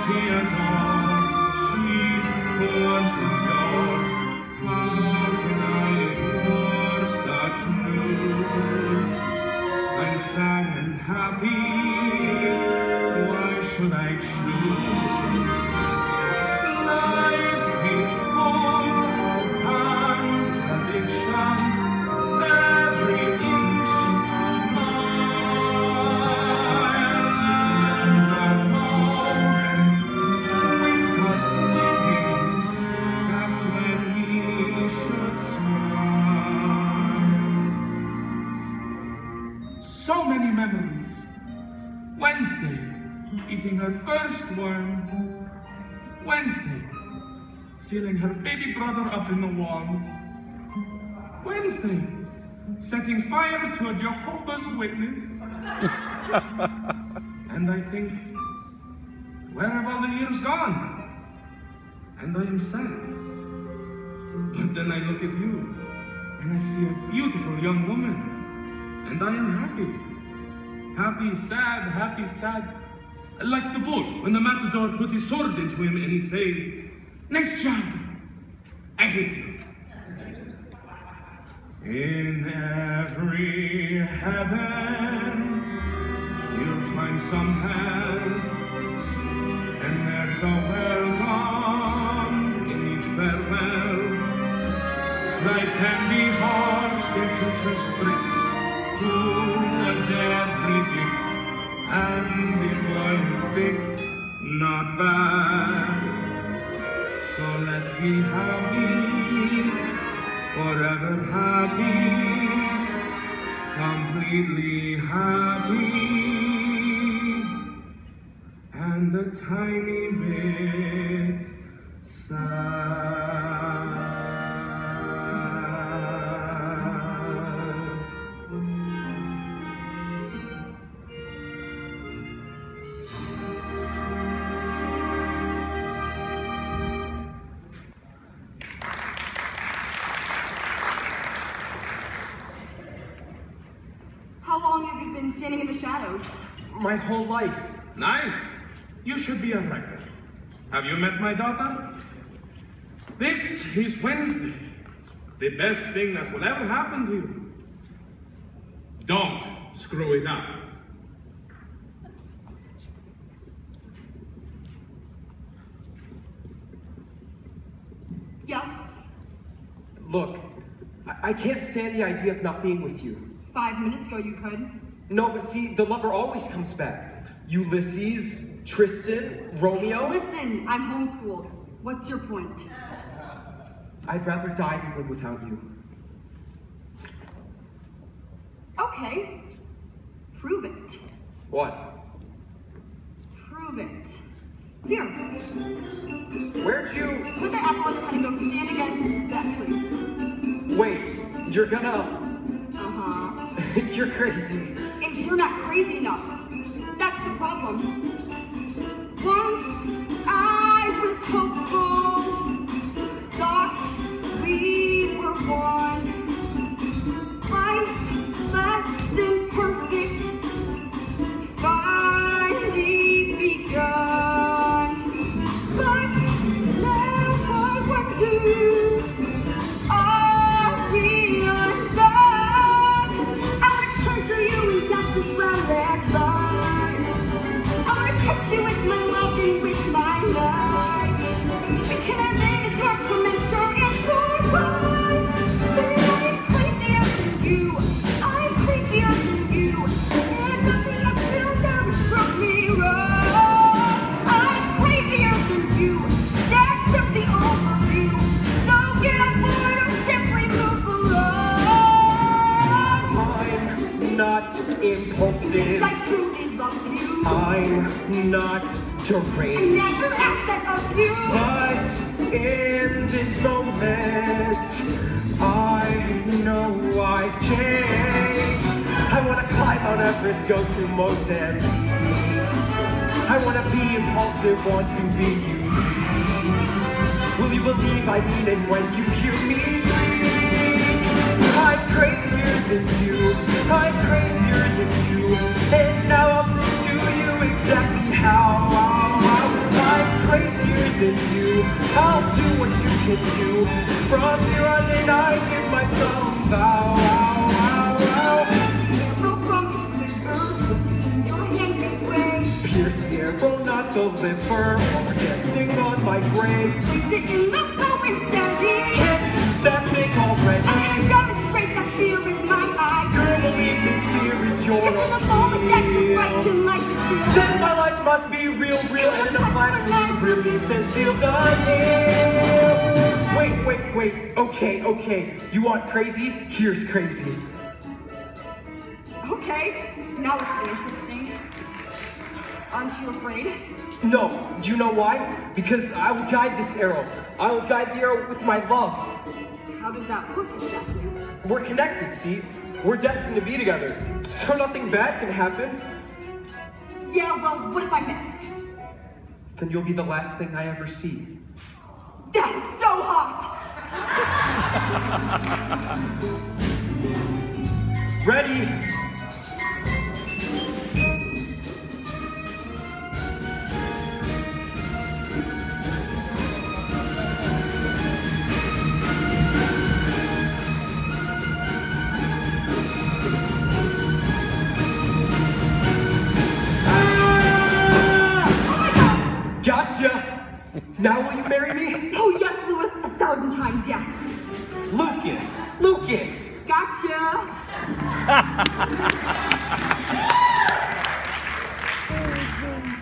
he adores, she who once was yours. How can I ignore such news? I'm sad and happy, why should I choose? Life is full of contradictions, every inch a mile. And the moment we start meeting, that's when we should smile. So many memories. Wednesday, eating her first worm. Wednesday, sealing her baby brother up in the walls. Wednesday, setting fire to a Jehovah's Witness. And I think, where have all the years gone? And I am sad. But then I look at you, and I see a beautiful young woman, and I am happy. Happy, sad, happy, sad. Like the bull, when the matador put his sword into him and he said, "Nice job, I hate you." In every heaven, you'll find some hell, and there's a welcome in each farewell. Life can be harsh, the future's strict, who would dare predict? And it was picked, not bad. So let's be happy, forever happy, completely happy, and a tiny bit sad. Standing in the shadows. My whole life. Nice. You should be a writer. Have you met my daughter? This is Wednesday. The best thing that will ever happen to you. Don't screw it up. Yes? Look, I can't stand the idea of not being with you. 5 minutes ago you could. No, but see, the lover always comes back. Ulysses, Tristan, Romeo. Listen, I'm homeschooled. What's your point? I'd rather die than live without you. Okay. Prove it. What? Prove it. Here. Where'd you... Put the apple on your head and go stand against that tree. Wait, you're gonna... Uh-huh. You're crazy. And you're not crazy enough. That's the problem. Once I was hopeful, thought we were one. Life less than perfect, finally begun. But now I wonder, are we undone? I wanna treasure you in death as well as life. I wanna catch you with my love and with my life. And can I live as your tormentor and survive? But I'm crazier than you. I'm crazier than you. And nothing up till now has broke me wrong. I'm crazier than you. That's just the overview. So get on board or simply move along. I'm not impulsive. I truly love you. I'm not I deranged. never asked that of you. But in this moment, I know I've changed. I wanna climb Mount Everest, go to Mozambique. I wanna be impulsive, want to be unique. Will you believe I mean it when you hear me speak? I'm crazier than you, I'm crazier than you. And now I'll prove to you exactly how I than you. I'll do what you can do. From here on in, I give myself vow. Pierce the arrow, not the liver, or guessing on my grave. Place it in the bow and standing. Can't do that thing already. I'm gonna demonstrate that fear is my eye. Girl, believe me, fear is your Get to the moment that you fight till life is real. Then my life must be real, and the plan to release and seal the deal. Wait. Okay. You want crazy? Here's crazy. Okay, now it's getting interesting. Aren't you afraid? No. Do you know why? Because I will guide this arrow. I will guide the arrow with my love. How does that work exactly? We're connected, see? We're destined to be together. So nothing bad can happen. Yeah, well, what if I miss? Then you'll be the last thing I ever see. That is so hot! Ready? Gotcha! Now will you marry me? Oh yes, Louis, 1,000 times yes. Lucas! Gotcha!